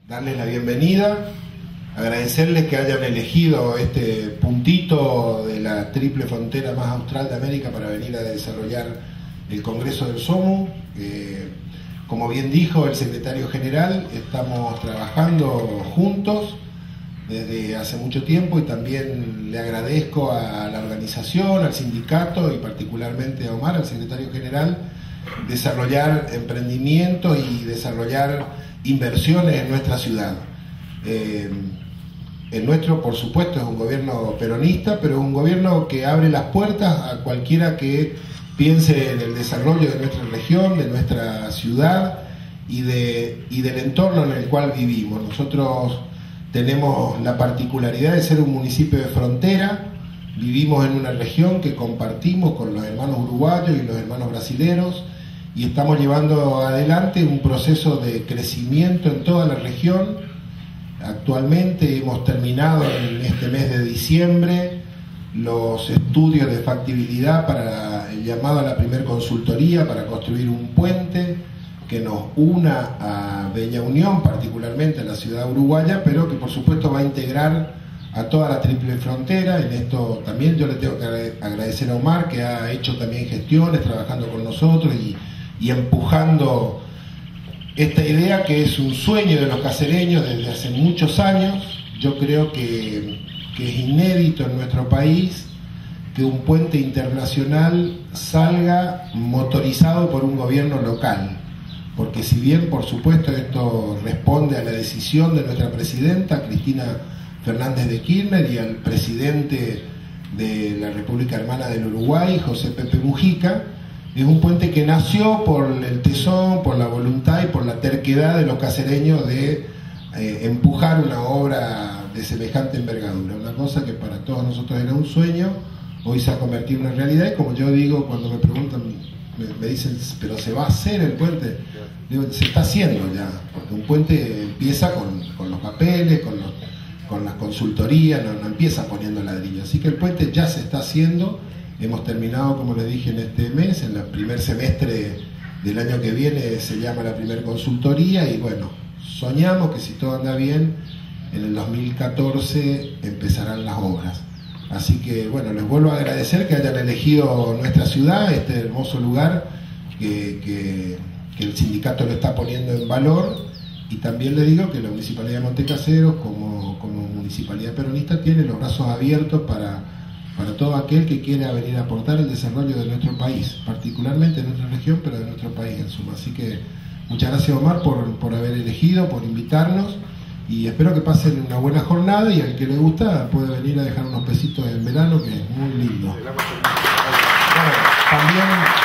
darles la bienvenida, agradecerles que hayan elegido este puntito de la triple frontera más austral de América para venir a desarrollar el Congreso del SOMU. Como bien dijo el secretario general, estamos trabajando juntos desde hace mucho tiempo y también le agradezco a la organización, al sindicato y particularmente a Omar, al secretario general, desarrollar emprendimientos y desarrollar inversiones en nuestra ciudad. El nuestro, por supuesto, es un gobierno peronista, pero es un gobierno que abre las puertas a cualquiera que piense en el desarrollo de nuestra región, de nuestra ciudad y del entorno en el cual vivimos. Nosotros tenemos la particularidad de ser un municipio de frontera, vivimos en una región que compartimos con los hermanos uruguayos y los hermanos brasileros y estamos llevando adelante un proceso de crecimiento en toda la región. Actualmente hemos terminado en este mes de diciembre los estudios de factibilidad para el llamado a la primer consultoría para construir un puente que nos una a Bella Unión, particularmente a la ciudad uruguaya, pero que por supuesto va a integrar a toda la triple frontera. En esto también yo le tengo que agradecer a Omar, que ha hecho también gestiones, trabajando con nosotros y empujando esta idea que es un sueño de los casereños desde hace muchos años. Yo creo que es inédito en nuestro país que un puente internacional salga motorizado por un gobierno local. Porque si bien, por supuesto, esto responde a la decisión de nuestra presidenta, Cristina Fernández de Kirchner, y al presidente de la República Hermana del Uruguay, José Pepe Mujica, es un puente que nació por el tesón, por la voluntad y por la terquedad de los casereños de empujar una obra de semejante envergadura. Una cosa que para todos nosotros era un sueño, hoy se ha convertido en una realidad, y como yo digo, cuando me preguntan, me dicen, pero ¿se va a hacer el puente? Digo, se está haciendo ya, porque un puente empieza con los papeles, con las consultorías, no empieza poniendo ladrillos. Así que el puente ya se está haciendo. Hemos terminado, como les dije, en este mes, en el primer semestre del año que viene se llama la primer consultoría, y bueno, soñamos que si todo anda bien, en el 2014 empezarán las obras. Así que bueno, les vuelvo a agradecer que hayan elegido nuestra ciudad, este hermoso lugar que el sindicato lo está poniendo en valor, y también les digo que la Municipalidad de Montecaseros, como municipalidad peronista, tiene los brazos abiertos para todo aquel que quiera venir a aportar el desarrollo de nuestro país, particularmente de nuestra región, pero de nuestro país en suma. Así que muchas gracias, Omar, por haber elegido, por invitarnos, y espero que pasen una buena jornada, y al que le gusta puede venir a dejar unos pesitos en verano, que es muy lindo. Bueno, también